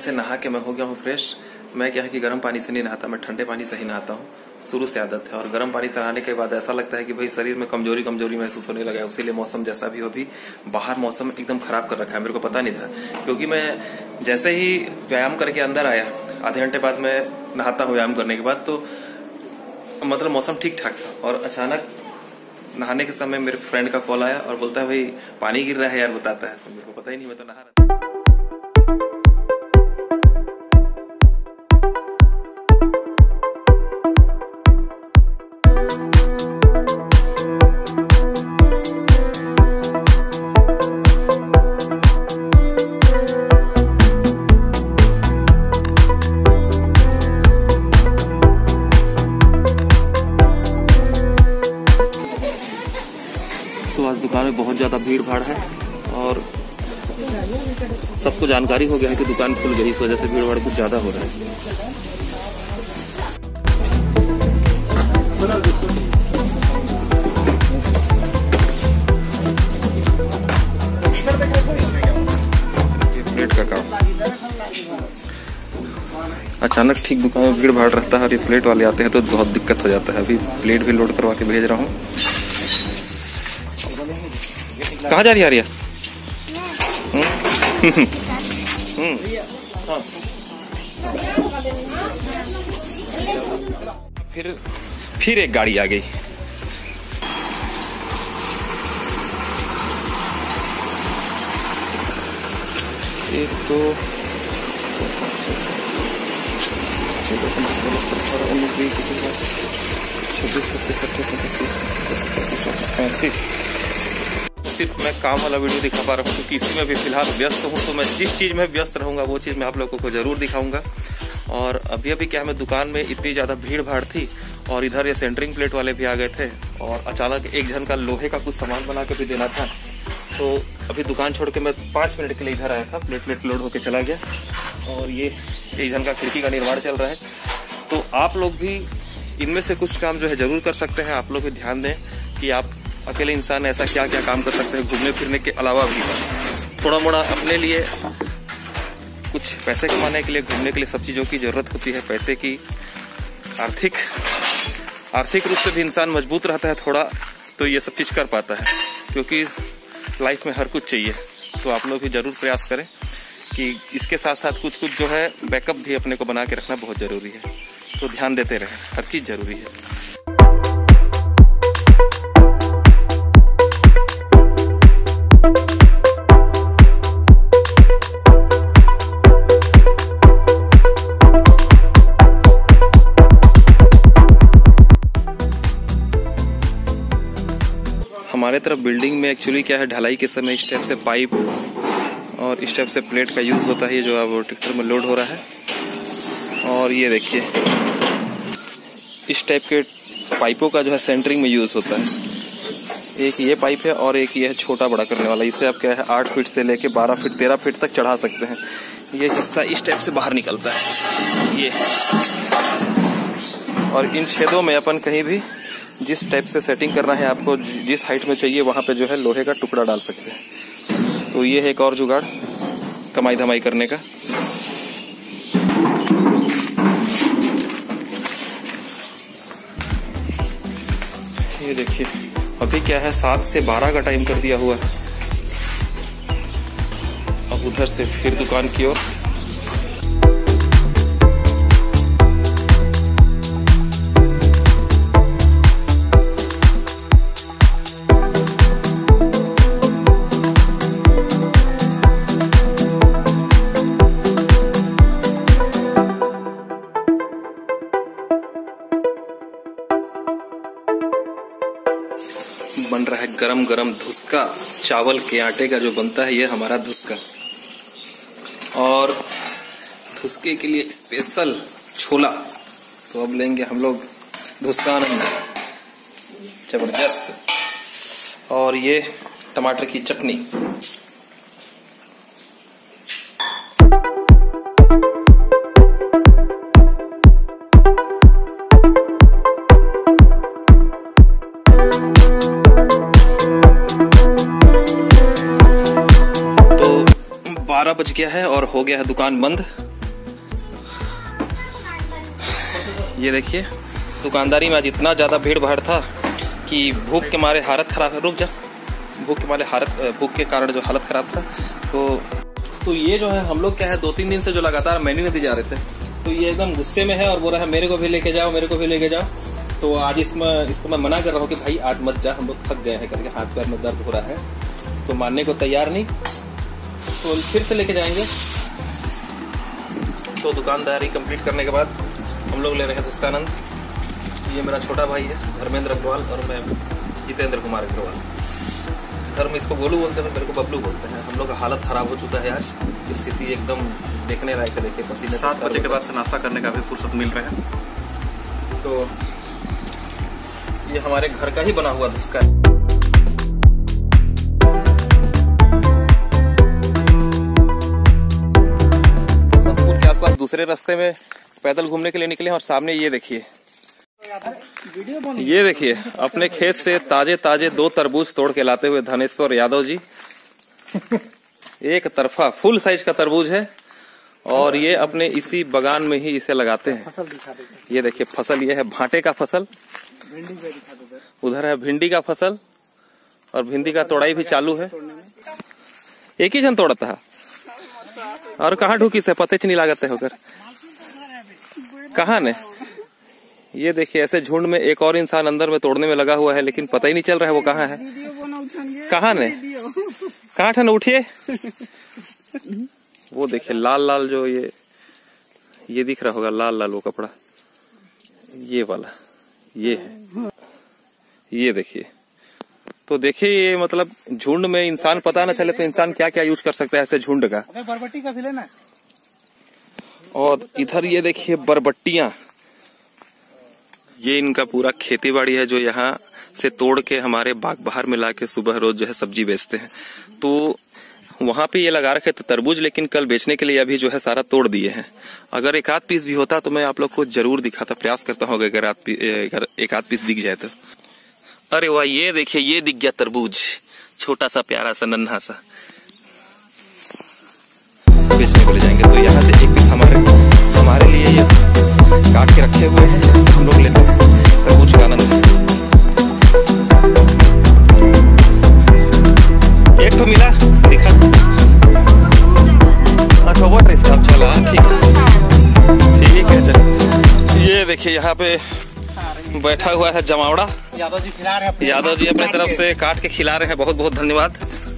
से नहा के मैं हो गया हूँ फ्रेश। मैं क्या है कि गर्म पानी से नहीं नहाता, मैं ठंडे पानी से ही नहाता हूँ, शुरू से आदत है। और गर्म पानी से नहाने के बाद ऐसा लगता है कि भाई शरीर में कमजोरी कमजोरी महसूस होने लगा है। उसीलिए मौसम जैसा भी हो, भी बाहर मौसम एकदम खराब कर रखा है। मेरे को पता नहीं था, क्योंकि मैं जैसे ही व्यायाम करके अंदर आया, आधे घंटे बाद मैं नहाता हूँ व्यायाम करने के बाद, तो मतलब मौसम ठीक ठाक था। और अचानक नहाने के समय मेरे फ्रेंड का कॉल आया और बोलता है भाई पानी गिर रहा है यार, बताता है। तो मेरे को पता ही नहीं, मैं तो नहा रहा था। तो आज दुकान में बहुत ज्यादा भीड़ भाड़ है और सबको जानकारी हो गया है कि दुकान खुल गई, इस वजह से भीड़ भाड़ कुछ ज्यादा हो रहा है। ये प्लेट का काम, अचानक ठीक दुकान में भीड़ भाड़ रहता है और ये प्लेट वाले आते हैं तो बहुत दिक्कत हो जाता है। अभी प्लेट भी लोड करवा के भेज रहा हूँ। कहाँ जा रही है आर्या? फिर एक गाड़ी आ गई। एक तो 36 सिर्फ मैं काम वाला वीडियो दिखा पा रहा हूँ क्योंकि इसी में भी फिलहाल व्यस्त हूँ। तो मैं जिस चीज़ में व्यस्त रहूँगा वो चीज़ मैं आप लोगों को जरूर दिखाऊंगा। और अभी अभी क्या है, दुकान में इतनी ज़्यादा भीड़ भाड़ थी और इधर ये सेंटरिंग प्लेट वाले भी आ गए थे और अचानक एक जन का लोहे का कुछ सामान बना के भी देना था। तो अभी दुकान छोड़ के मैं 5 मिनट के लिए इधर आया था, प्लेट लोड होके चला गया। और ये एक जन का खिड़की का निर्माण चल रहा है। तो आप लोग भी इनमें से कुछ काम जो है जरूर कर सकते हैं। आप लोग भी ध्यान दें कि आप अकेले इंसान ऐसा क्या क्या काम कर सकते हैं घूमने फिरने के अलावा भी। थोड़ा मोड़ा अपने लिए कुछ पैसे कमाने के लिए, घूमने के लिए सब चीज़ों की ज़रूरत होती है। पैसे की आर्थिक रूप से भी इंसान मजबूत रहता है थोड़ा, तो ये सब चीज़ कर पाता है। क्योंकि लाइफ में हर कुछ चाहिए। तो आप लोग भी ज़रूर प्रयास करें कि इसके साथ साथ कुछ जो है बैकअप भी अपने को बना के रखना बहुत ज़रूरी है। तो ध्यान देते रहें, हर चीज़ ज़रूरी है। हमारे तरफ बिल्डिंग में एक्चुअली क्या है, ढलाई के समय इस टाइप से पाइप और इस टाइप से प्लेट का यूज होता है। ये जो अब ट्रैक्टर में लोड हो रहा है। और ये देखिए इस टाइप के पाइपों का जो है सेंटरिंग में यूज होता है। एक ये पाइप है और एक ये है छोटा बड़ा करने वाला। इसे आप क्या है 8 फीट से लेके 12 फीट 13 फीट तक चढ़ा सकते हैं। ये हिस्सा इस टाइप से बाहर निकलता है ये। और इन छेदों में अपन कहीं भी जिस टाइप से सेटिंग करना है आपको, जिस हाइट में चाहिए वहां पे जो है लोहे का टुकड़ा डाल सकते हैं। तो ये है एक और जुगाड़ कमाई धमाई करने का। ये देखिए अभी क्या है 7 से 12 का टाइम कर दिया हुआ है। अब उधर से फिर दुकान की ओर। बन रहा है गरम गरम धुसका। चावल के आटे का जो बनता है ये हमारा धुसका। और धुसके के लिए स्पेशल छोला। तो अब लेंगे हम लोग धुसका आनंद जबरदस्त। और ये टमाटर की चटनी। तो 12 बज गया है और हो गया है दुकान बंद। ये देखिए दुकानदारी में आज इतना ज़्यादा भीड़ भाड़ था कि भूख के मारे हालत ख़राब है। रुक जा, भूख के मारे भूख के कारण जो हालत ख़राब था। तो ये जो है हम लोग क्या है 2-3 दिन से जो लगातार मेन्यू नहीं दी जा रहे थे, तो ये एकदम गुस्से में है और बोल रहा है मेरे को भी लेके जाओ, मेरे को भी लेके जाओ। तो आज इसको मैं मना कर रहा हूँ कि भाई आज मत जा, हम लोग थक गए हैं करके, हाथ पैर में दर्द हो रहा है। तो मानने को तैयार नहीं, तो फिर से लेके जाएंगे। तो दुकानदारी कंप्लीट करने के बाद हम लोग ले रहे हैं दुष्टानंद। ये मेरा छोटा भाई है धर्मेंद्र अग्रवाल और मैं जितेंद्र कुमार अग्रवाल। घर में इसको गोलू बोलते हैं, मेरे को बबलू बोलते हैं। हम लोग का हालत खराब हो चुका है, आज स्थिति एकदम देखने लायक है। देखिए पसीने 7 बजे के बाद से नाश्ता करने का भी फुर्सत मिल रहा है। तो ये हमारे घर का ही बना हुआ धुसका है। संतपुर के आसपास दूसरे रास्ते में पैदल घूमने के लिए निकले और सामने ये देखिए अपने खेत से ताजे ताजे 2 तरबूज तोड़ के लाते हुए धनेश्वर यादव जी। एक तरफा फुल साइज का तरबूज है और ये अपने इसी बगान में ही इसे लगाते हैं। ये देखिए फसल, ये है भांटे का फसल, उधर है भिंडी का फसल और भिंडी का तोड़ाई भी चालू है। एक ही जन तोड़ता है और कहाँ ढूकी से पते नहीं लागते होकर कहाँ ने। ये देखिए ऐसे झुंड में एक और इंसान अंदर में तोड़ने में लगा हुआ है, लेकिन पता ही नहीं चल रहा है वो कहाँ है। कहाँ ने, कहाँ ठन उठिए। वो देखिए लाल लाल जो ये दिख रहा होगा, लाल लाल वो कपड़ा, ये वाला ये है। ये देखिए, तो देखिए ये मतलब झुंड में इंसान पता न चले तो इंसान क्या क्या यूज कर सकता है ऐसे झुंड का। बरबट्टी का भी लेना। और इधर ये देखिए बरबट्टियां, ये इनका पूरा खेती बाड़ी है जो यहाँ से तोड़ के हमारे बाग बहार में लाके सुबह रोज जो है सब्जी बेचते हैं। तो वहां पे ये लगा रखे थे तरबूज, लेकिन कल बेचने के लिए अभी जो है सारा तोड़ दिए हैं। अगर एक आध पीस भी होता तो मैं आप लोग को जरूर दिखाता, प्रयास करता हूँ अगर एक आध पीस दिख जाए तो। अरे वाह, ये देखिए ये दिख गया तरबूज, छोटा सा प्यारा सा नन्हा सा। बेचने को ले जाएंगे तो यहाँ से एक पीस हमारे लिए ये काट के रखे हुए हैं, हम लोग लेते हैं तरबूज का आनंद। एक तो मिला दिखा, अच्छा वो इसका चला, ठीक है चल। ये देखिए यहाँ पे बैठा हुआ है जमावड़ा, यादव जी खिला रहे हैं। यादव जी अपने तरफ से काट के खिला रहे हैं, बहुत बहुत धन्यवाद।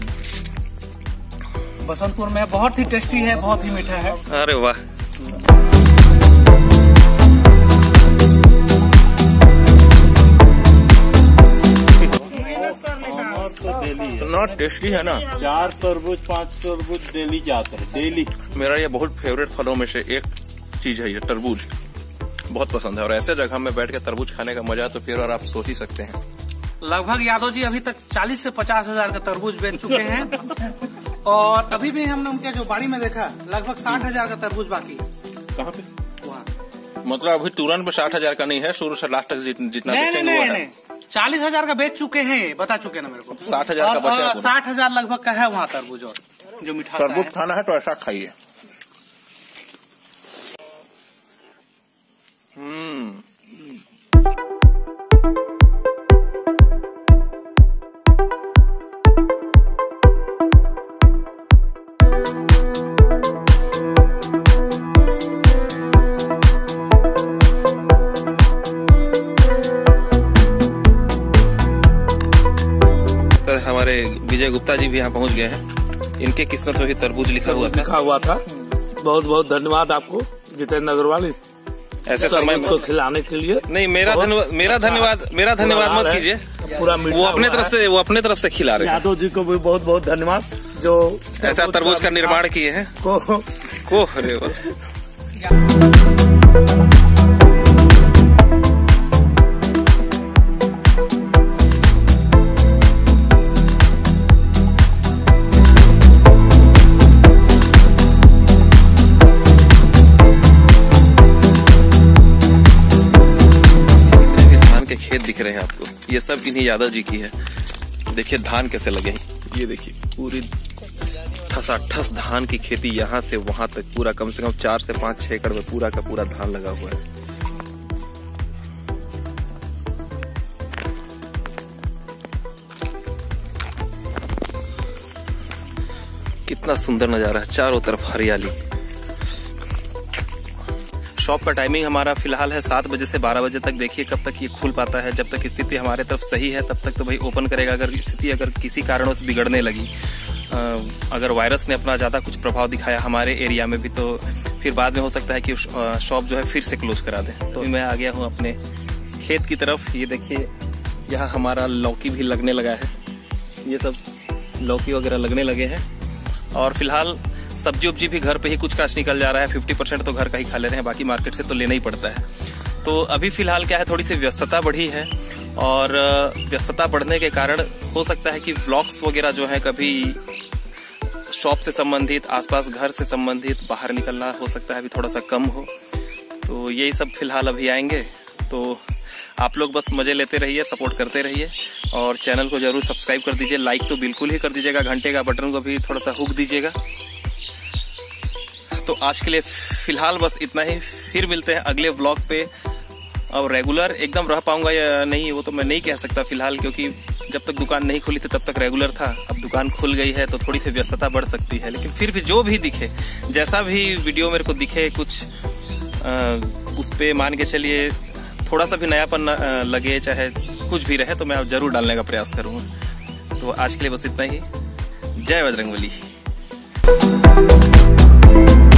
बसंतपुर में बहुत ही टेस्टी है, बहुत ही मीठा है। अरे वाह, इतना टेस्टी है ना। 4 तरबूज 5 तरबूज डेली जाते हैं, डेली। मेरा ये बहुत फेवरेट फलों में से एक चीज है, ये तरबूज बहुत पसंद है। और ऐसे जगह में बैठ के तरबूज खाने का मजा तो फिर और आप सोच ही सकते हैं। लगभग यादव जी अभी तक 40 से 50 हजार का तरबूज बेच चुके हैं और अभी भी हमने उनके जो बाड़ी में देखा लगभग 60 हजार का तरबूज बाकी है। कहाँ पे? वहाँ मतलब अभी तुरंत में 60 हजार का नहीं है, शुरू से लास्ट तक जितना नहीं 40 हजार का बेच चुके हैं, बता चुके ना मेरे को। 60 हजार का बचा, 60 हजार लगभग का है वहाँ तरबूज। और जो मीठा तरबूज खाना है तो ऐसा खाइए। हमारे विजय गुप्ता जी भी यहाँ पहुँच गए हैं, इनके किस्मत में भी तरबूज लिखा हुआ था। बहुत बहुत धन्यवाद आपको जितेंद्र अग्रवाल, ऐसे समय को खिलाने के लिए। नहीं मेरा धन्यवाद मत कीजिए, पूरा वो अपने तरफ से खिला रहे हैं। यादव जी को भी बहुत बहुत धन्यवाद जो ऐसा तरबूज का निर्माण किए हैं। खेत दिख रहे हैं आपको, ये सब इन्हीं यादव जी की है। देखिए धान कैसे लगे हैं, ये देखिए पूरी ठसाठस धान की खेती, यहाँ से वहां तक पूरा कम से कम 4 से 5-6 एकड़ में पूरा का पूरा धान लगा हुआ है। कितना सुंदर नज़ारा है, चारों तरफ हरियाली। शॉप का टाइमिंग हमारा फिलहाल है 7 बजे से 12 बजे तक। देखिए कब तक ये खुल पाता है। जब तक स्थिति हमारे तरफ सही है तब तक तो भाई ओपन करेगा। अगर स्थिति अगर किसी कारणवश बिगड़ने लगी, अगर वायरस ने अपना ज़्यादा कुछ प्रभाव दिखाया हमारे एरिया में भी, तो फिर बाद में हो सकता है कि शॉप जो है फिर से क्लोज करा दें। तो मैं आ गया हूँ अपने खेत की तरफ। ये देखिए यहाँ हमारा लौकी भी लगने लगा है, ये सब लौकी वगैरह लगने लगे हैं। और फिलहाल सब्जी उब्जी भी घर पे ही कुछ काश निकल जा रहा है। 50% तो घर का ही खा ले रहे हैं, बाकी मार्केट से तो लेना ही पड़ता है। तो अभी फिलहाल क्या है, थोड़ी सी व्यस्तता बढ़ी है और व्यस्तता बढ़ने के कारण हो सकता है कि व्लॉग्स वगैरह जो है कभी शॉप से संबंधित, आसपास घर से संबंधित बाहर निकलना हो सकता है अभी थोड़ा सा कम हो। तो यही सब फिलहाल अभी आएंगे। तो आप लोग बस मज़े लेते रहिए, सपोर्ट करते रहिए और चैनल को ज़रूर सब्सक्राइब कर दीजिए। लाइक तो बिल्कुल ही कर दीजिएगा, घंटे का बटन को भी थोड़ा सा हुक दीजिएगा। तो आज के लिए फिलहाल बस इतना ही। फिर मिलते हैं अगले व्लॉग पे। अब रेगुलर एकदम रह पाऊंगा या नहीं वो तो मैं नहीं कह सकता फिलहाल, क्योंकि जब तक दुकान नहीं खुली थी तब तक रेगुलर था। अब दुकान खुल गई है तो थोड़ी सी व्यस्तता बढ़ सकती है, लेकिन फिर भी जो भी दिखे, जैसा भी वीडियो मेरे को दिखे कुछ उस पे मान के चलिए थोड़ा सा भी नयापन लगे, चाहे कुछ भी रहे, तो मैं जरूर डालने का प्रयास करूँगा। तो आज के लिए बस इतना ही। जय बजरंगबली।